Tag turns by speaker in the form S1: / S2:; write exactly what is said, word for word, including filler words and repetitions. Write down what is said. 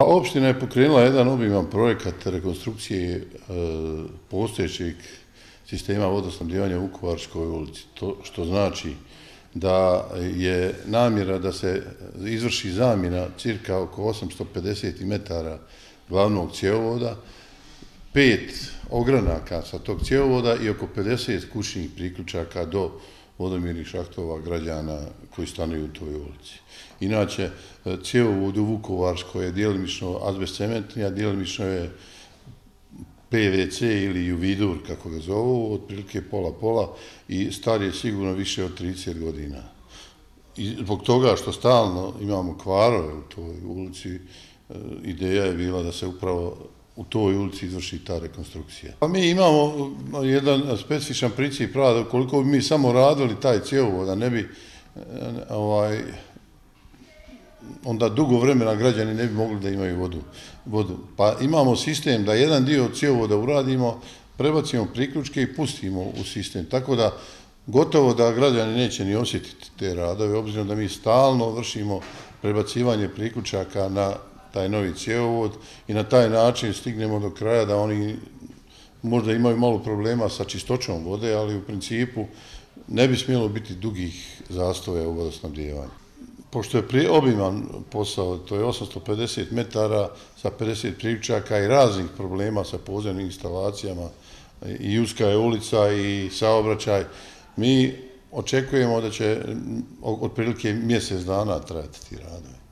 S1: Opština je pokrenula jedan obiman projekat rekonstrukcije postojećeg sistema vodosnabdijevanja u Vukovarskoj ulici, što znači da je namjera da se izvrši zamjena cirka oko osamsto pedeset metara glavnog cjevovoda, pet ogranaka sa tog cjevovoda i oko pedeset kućnih priključaka do vodomirnih šahtova građana koji stanuju u toj ulici. Inače, cjevovod u Vukovarskoj je djelimično azbestcementni, a djelimično je P V C ili juvidur, kako ga zovu, otprilike pola-pola i star je sigurno više od trideset godina. I zbog toga što stalno imamo kvarove u toj ulici, ideja je bila da se upravo u toj ulici izvrši ta rekonstrukcija. Pa mi imamo jedan specifičan princip rada, ukoliko bi mi samo radili taj cjevovod, a ne bi onda dugo vremena građani ne bi mogli da imaju vodu. Pa imamo sistem da jedan dio cjevovoda uradimo, prebacimo priključke i pustimo u sistem. Tako da gotovo da građani neće ni osjetiti te radove, obzirom da mi stalno vršimo prebacivanje priključaka na taj novi cjevovod i na taj način stignemo do kraja da oni možda imaju malo problema sa čistoćom vode, ali u principu ne bi smjelo biti dugih zastoja u vodosnabdijevanju. Pošto je obiman posao, to je osamsto pedeset metara sa pedeset priključaka i raznih problema sa podzemnim instalacijama, i uska je ulica i saobraćaj, mi očekujemo da će otprilike mjesec dana trajati ti radovi.